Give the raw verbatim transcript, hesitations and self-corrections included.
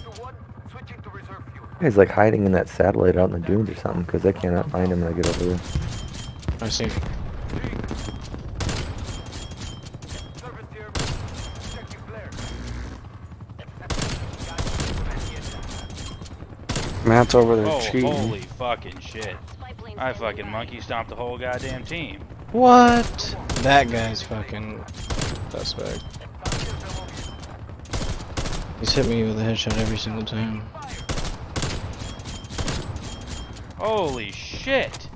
He's like hiding in that satellite out in the dunes or something, because I cannot find him when I get over there. I see. Matt's over there Oh, cheating. holy fucking shit. I fucking monkey stomped the whole goddamn team. What? That guy's fucking suspect. He's hit me with a headshot every single time. Holy shit!